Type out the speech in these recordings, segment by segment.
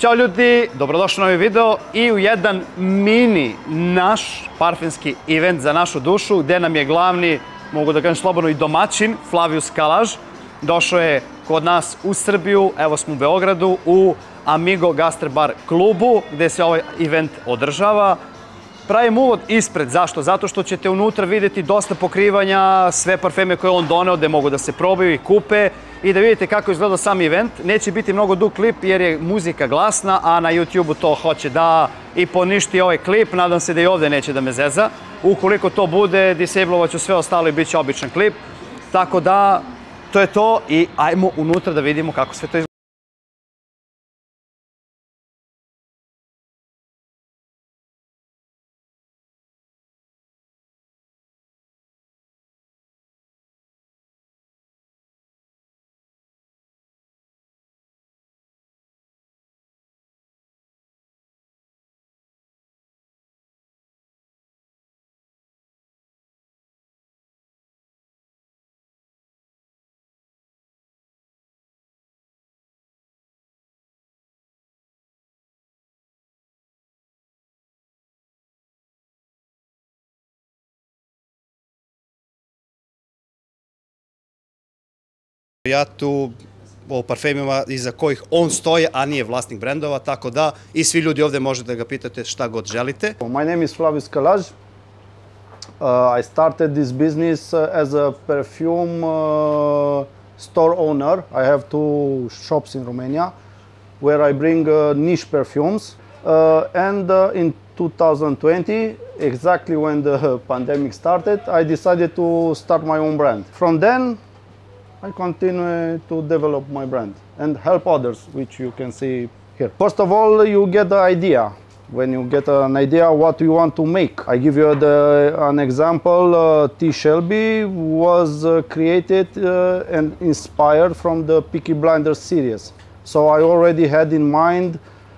Ćao ljudi, dobrodošli u novi video i u jedan mini naš parfemski event za našu dušu gdje nam je glavni, mogu da kažem slobodno, i domaćin Flavius Kalaž. Došao je kod nas u Srbiju, evo smo u Beogradu, u Amigo Gastrobar klubu gdje se ovaj event održava. Pravim uvod ispred, zašto? Zato što ćete unutra vidjeti dosta pokrivanja, sve parfeme koje on doneo gdje mogu da se probaju i kupe i da vidite kako izgleda sam event. Neće biti mnogo dug klip jer je muzika glasna, a na YouTube-u to hoće da i poništi ovaj klip. Nadam se da i ovdje neće da me zeza. Ukoliko to bude, disablovat ću sve ostalo i bit će običan klip. Tako da, to je to i ajmo unutra da vidimo kako sve to izgleda. Ja tu o parfemima iza kojih on stoji, a nije vlasnik brendova, tako da i svi ljudi ovdje možete da ga pitate šta god želite. My name is Flavius Kalaž. I started this business as a perfume store owner. I have two shops in Romania where I bring niche perfumes. And in 2020, exactly when the pandemic started, I decided to start my own brand. From then, I continue to develop my brand and help others, which you can see here. First of all, you get the idea. When you get an idea what you want to make. I give you an example. T. Shelby was created and inspired from the Peaky Blinders series. So I already had in mind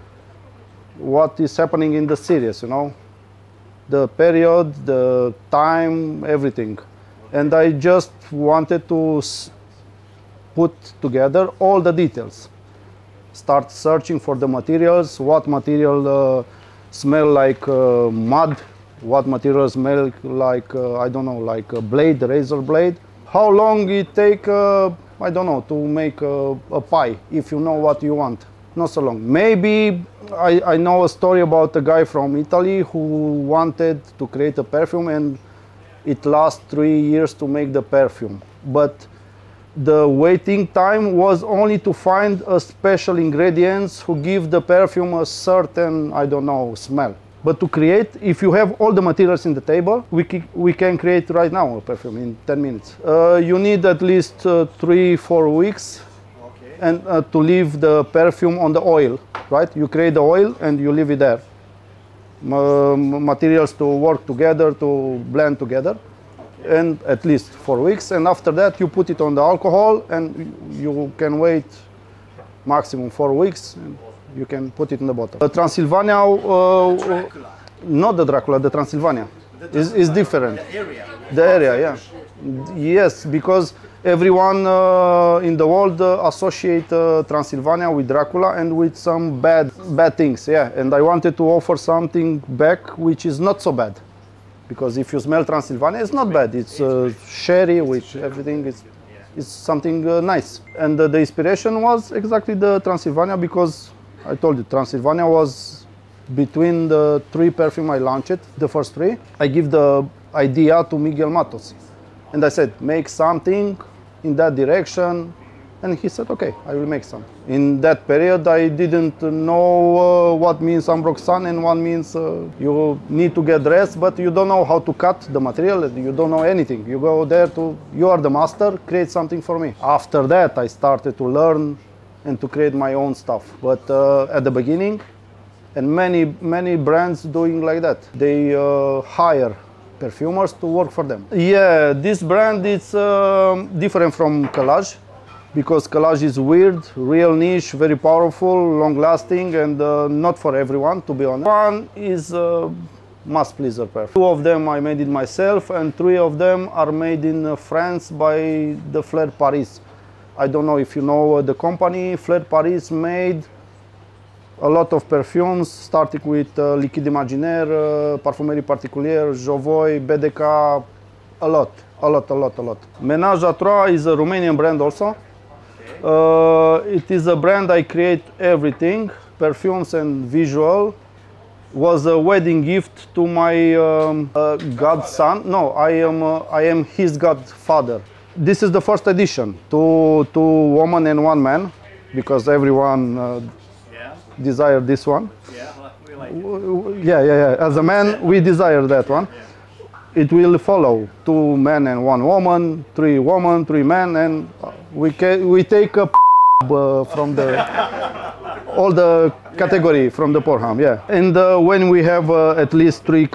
what is happening in the series, you know, the period, the time, everything. And I just wanted to put together all the details. Start searching for the materials, what material smell like mud, what material smell like, I don't know, like a blade, razor blade. How long it take, I don't know, to make a pie, if you know what you want. Not so long. Maybe I know a story about a guy from Italy who wanted to create a perfume and it lasts 3 years to make the perfume. But the waiting time was only to find a special ingredients who give the perfume a certain, I don't know, smell. But to create, if you have all the materials in the table, we can create right now a perfume in 10 minutes. You need at least 3-4 weeks and to leave the perfume on the oil, right? You create the oil and you leave it there. Materials to work together, to blend together. And at least 4 weeks, and after that you put it on the alcohol and you can wait maximum 4 weeks and you can put it in the bottle. The Transylvania, not the Dracula, the Transylvania is different. The area, yeah. Yes, because everyone in the world associate Transylvania with Dracula and with some bad things, yeah. And I wanted to offer something back which is not so bad. Because if you smell Transylvania, it's not bad. It's sherry, which everything is something nice. And the inspiration was exactly the Transylvania because I told you, Transylvania was between the 3 perfume I launched, the first 3. I give the idea to Miguel Matos. And I said, make something in that direction. And he said, okay, I will make some. In that period, I didn't know what means ambroxan and what means you need to get dressed, but you don't know how to cut the material, you don't know anything. You go there you are the master, create something for me. After that, I started to learn and to create my own stuff. But at the beginning, and many brands doing like that, they hire perfumers to work for them. Yeah, this brand is different from Kalaž. Because Kalaž is weird, real niche, very powerful, long-lasting, and not for everyone, to be honest. One is mass pleaser perfume. 2 of them I made it myself, and 3 of them are made in France by the Flair Paris. I don't know if you know the company. Flair Paris made a lot of perfumes, starting with Liquide Imaginaire, Parfumerie Particulière, Jovoy, BDK, a lot. Ménage à Trois is a Romanian brand also. It is a brand I create everything, perfumes and visual. Was a wedding gift to my godson. No, I am his godfather. This is the first edition, two women and one man, because everyone desired this one. Yeah. As a man, we desire that one. It will follow 2 men and 1 woman, 3 women, 3 men, and we take a from the all the category from the Pornhub, yeah. And when we have at least three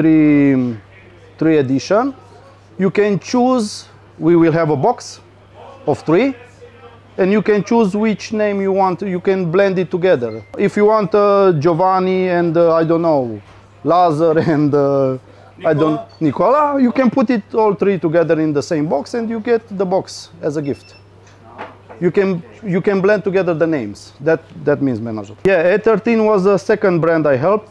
edition, you can choose. We will have a box of 3, and you can choose which name you want. You can blend it together. If you want Giovanni and I don't know, Lazar and Nicola, you can put it all 3 together in the same box, and you get the box as a gift. You can blend together the names. That means Ménage. Yeah, A13 was the second brand I helped.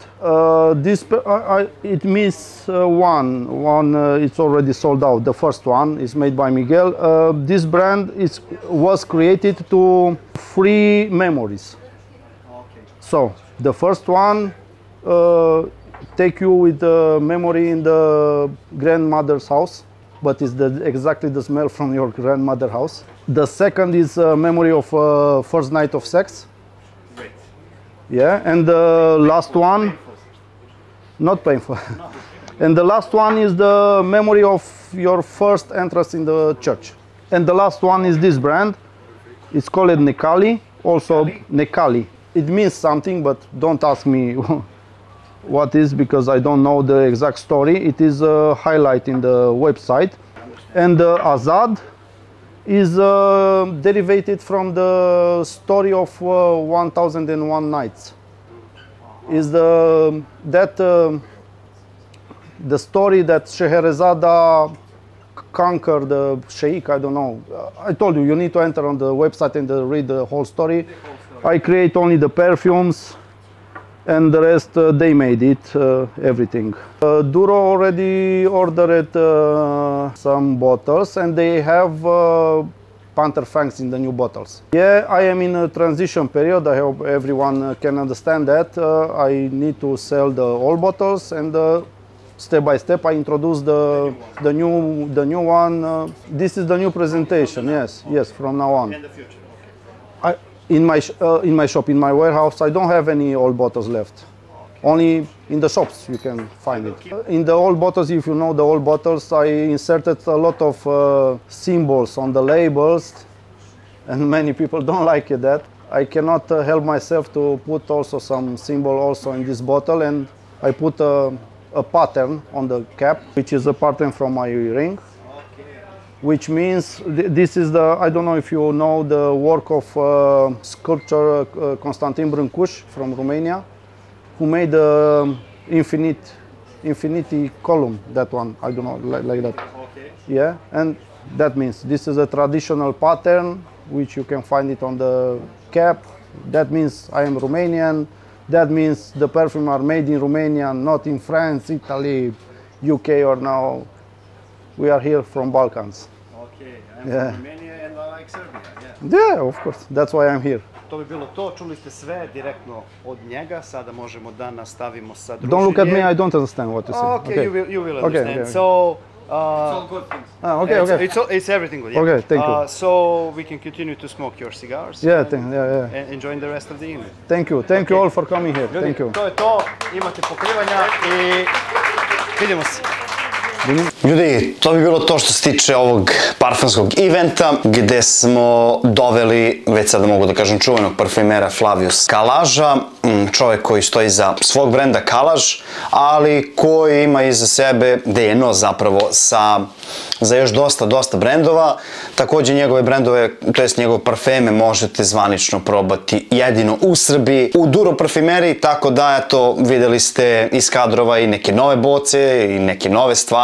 It means one. It's already sold out. The first one is made by Miguel. This brand was created to free memories. Okay. So the first one take you with the memory in the grandmother's house, but it's exactly the smell from your grandmother's house. The second is memory of first night of sex. Great. Yeah, and the last one, not painful. No. And the last one is the memory of your first entrance in the church. And the last one is this brand. It's called Necali. Also Necali. It means something, but don't ask me what is, because I don't know the exact story. It is a highlight in the website. And Azad is derivated from the story of 1001 Nights. Is the story that Scheherazade conquered the Sheikh, I don't know. I told you, you need to enter on the website and read the whole story. I create only the perfumes, and the rest they made it, everything. Duro already ordered some bottles, and they have Panther Fangs in the new bottles. Yeah, I am in a transition period. I hope everyone can understand that. I need to sell the old bottles, and step by step I introduce the new one. This is the new presentation. Yes, from now on. In the future. Okay. In my shop, in my warehouse, I don't have any old bottles left. Okay. Only in the shops you can find it. In the old bottles, if you know the old bottles, I inserted a lot of symbols on the labels, and many people don't like that. I cannot help myself to put also some symbol also in this bottle, and I put a pattern on the cap, which is a pattern from my ring. Which means this is I don't know if you know the work of sculptor Constantin Brâncuș from Romania, who made the infinity column, that one, I don't know, like that. Okay. Yeah, and that means this is a traditional pattern, which you can find it on the cap. That means I am Romanian. That means the perfume are made in Romania, not in France, Italy, UK, or now. We are here from Balkans. Okay, I'm from Romania and I like Serbia. Yeah, of course. That's why I'm here. To bi bilo to. Čuli ste sve direktno od njega. Sada možemo da nastavimo sa druženjem. Don't look at me, I don't understand what you say. Okay, you will understand. Okay. So, it's all good things. Okay. It's everything good. Yeah. Okay, thank you. So we can continue to smoke your cigars. Yeah, and enjoying the rest of the evening. Thank you. Thank you all for coming here. Ljudi, thank you. To je to. Imate pokrivanja i vidimo se. Ljudi, to bi bilo to što se tiče ovog parfumskog eventa, gde smo doveli, već sada mogu da kažem, čuvenog parfumera Flavius Kalaža, čovjek koji stoji iza svog brenda Kalaž, ali koji ima iza sebe DNA zapravo za još dosta brendova. Takođe njegove brendove, to jest njegove parfeme možete zvanično probati jedino u Srbiji, u Duro parfumeriji, tako da eto, videli ste iz kadrova i neke nove boce i neke nove stvari,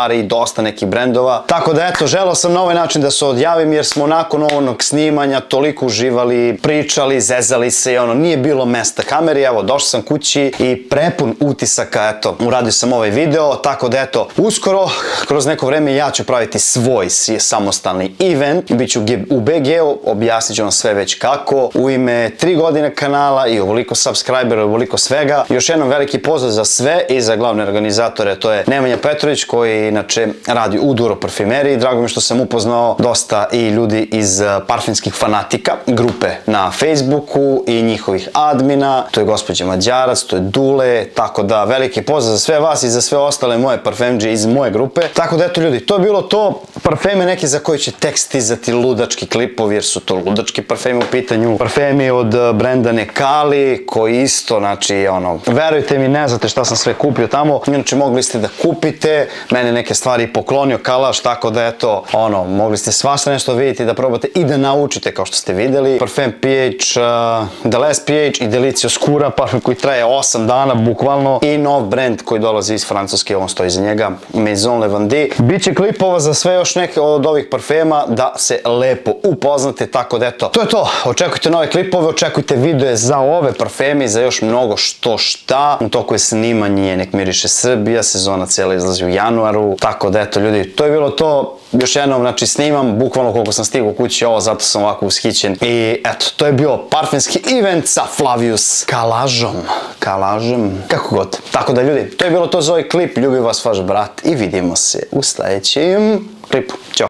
dosta nekih brendova. Tako da eto, želeo sam na ovaj način da se odjavim jer smo nakon onog snimanja toliko uživali, pričali, zezali se i ono, nije bilo mesta kameri. Evo, došao sam kući i prepun utisaka, eto, uradio sam ovaj video, tako da eto, uskoro, kroz neko vreme ja ću praviti svoj samostalni event, bit ću u BG-u, objasnit ću vam sve već kako, u ime 3 godine kanala i ovoliko subscribera, ovoliko svega. Još jednom veliki pozdrav za sve i za glavne organizatore, to je Nemanja Petrović koji inače radi u Duro parfimeriji. Drago mi što sam upoznao dosta i ljudi iz parfimskih fanatika, grupe na Facebooku i njihovih admina, to je gospođa Mađarac, to je Dule, tako da veliki pozdrav za sve vas i za sve ostale moje parfemdže iz moje grupe. Tako da eto ljudi, to je bilo to, parfeme neke za koje će tek stizati ludački klipovi jer su to ludački parfemi u pitanju. Parfemi od brenda Nekali koji isto, znači ono, verujte mi, ne znate šta sam sve kupio tamo, inače mogli ste da kupite, mene neke stvari poklonio Kalaš, tako da eto, ono, mogli ste svašta nešto vidjeti, da probate i da naučite kao što ste videli. Parfem PH, The Last PH i Delicia Oscura, parfem koji traje 8 dana bukvalno i nov brand koji dolazi iz Francuske, on stoji iza njega, Maison Levandi. Biće klipova za sve još neke od ovih parfema da se lepo upoznate, tako da eto, to je to. Očekujte nove klipove, očekujte videe za ove parfeme i za još mnogo što šta. U toku je snimanje Nek miriše Srbija, sezona cijela izlazi u januaru, tako da eto ljudi, to je bilo to. Još jednom, znači snimam bukvalno koliko sam stigao kući ovo, zato sam ovako ushićen. I eto, to je bio parfemski event sa Flavius Kalažom, kako god. Tako da ljudi, to je bilo to za ovaj klip, ljubi vas vaš brat i vidimo se u sljedećem klipu. Ćao!